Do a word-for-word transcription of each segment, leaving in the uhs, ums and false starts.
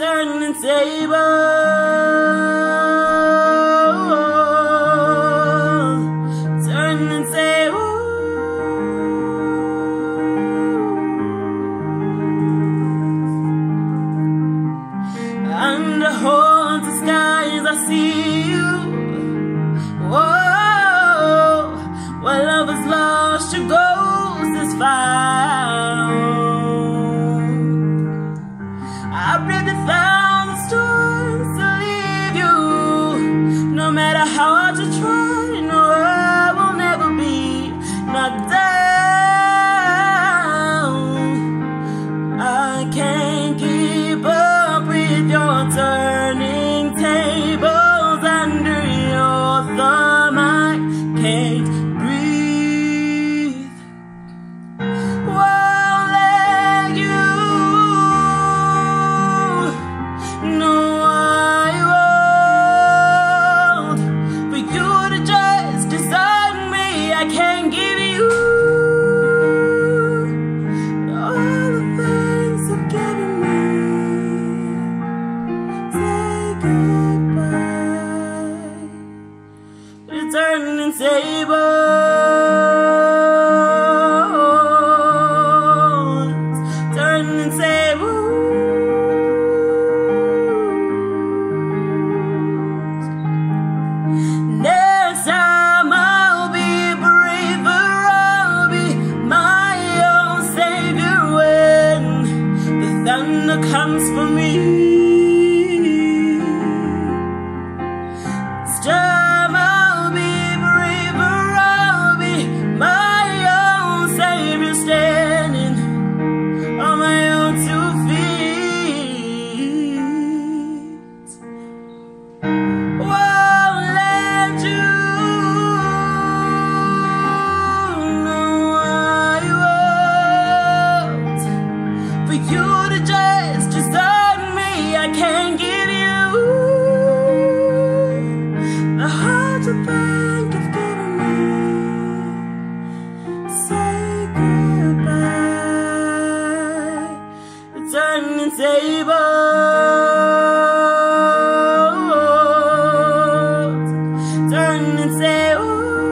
turning tables, turning tables, under haunted skies I see you. Whoa, where love is lost, your ghost is found. I braved a thousand storms to leave you. No matter how hard you try, no, I will never be knocked down. I can't keep up with your turning tables under your thumb. I can't breathe. Won't let you. No, I won't. For you to just desert me, I can't give you all the things you've given me. Say goodbye. You're turning tables, turning tables. Next time I'll be braver, I'll be my own savior when the thunder comes for me. This time I'll be braver, I'll be my own savior, standing on my own two feet. Won't let you. No, I won't. For you to just desert me, I can't give you the heart to think you've given me. Say goodbye. You're turning tables, turning tables.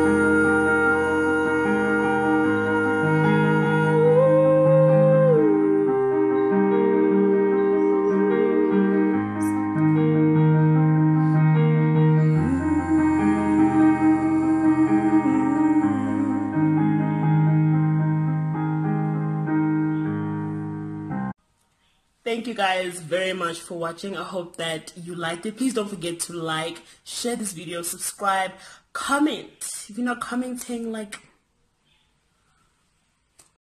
Thank you guys very much for watching. I hope that you liked it. Please don't forget to like, share this video, subscribe, comment. If you're not commenting, like,